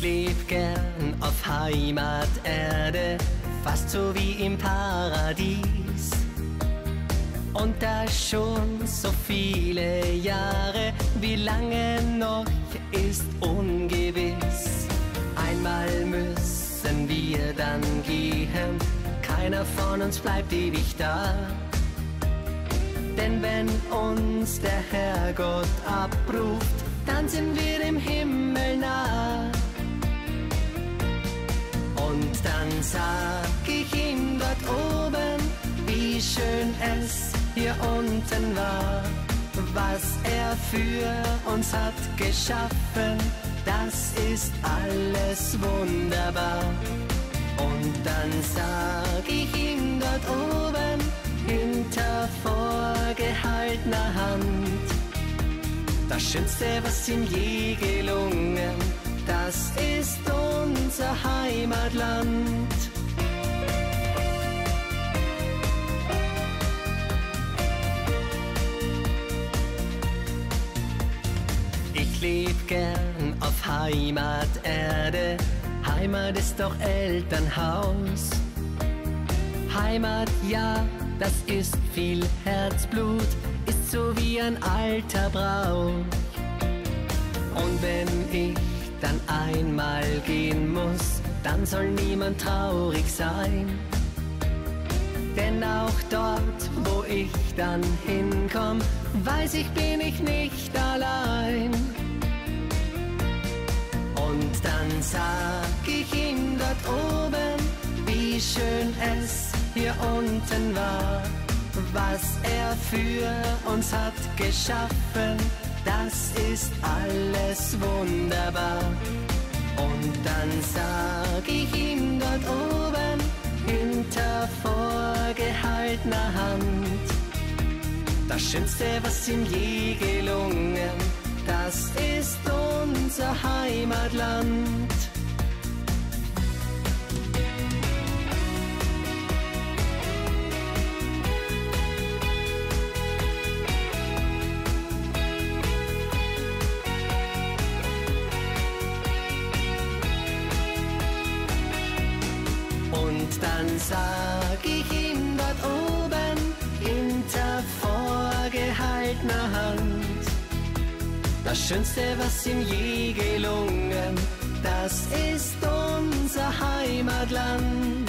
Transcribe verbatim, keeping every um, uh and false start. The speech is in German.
leb gern auf Heimaterde, fast so wie im Paradies. Und da schon so viele Jahre, wie lange noch ist ungewiss. Einmal müssen wir dann gehen, keiner von uns bleibt ewig da. Denn wenn uns der Herrgott abruft, dann sind wir im Himmel nah. Und dann sag ich ihm dort oben, wie schön es hier unten war. Was er für uns hat geschaffen, das ist alles wunderbar. Und dann sag ich ihm dort oben, hinter vorgehaltener Hand: Das Schönste, was ihm je gelungen, das ist unser Heimatland. Ich leb gern auf Heimaterde, Heimat ist doch Elternhaus. Heimat, ja, das ist viel Herzblut, ist so wie ein alter Brauch. Und wenn ich dann einmal gehen muss, dann soll niemand traurig sein. Denn auch dort, wo ich dann hinkomm, weiß ich, bin ich nicht allein. Und dann sag ich ihm dort oben, wie schön es hier unten war. Was er für uns hat geschaffen, das ist alles wunderbar. Und dann sag ich ihm dort oben, hinter vorgehaltener Hand: Das Schönste, was ihm je gelungen, das ist unser Heimatland. Und dann sag ich ihm dort oben, hinter vorgehaltener Hand: Das Schönste, was ihm je gelungen, das ist unser Heimatland.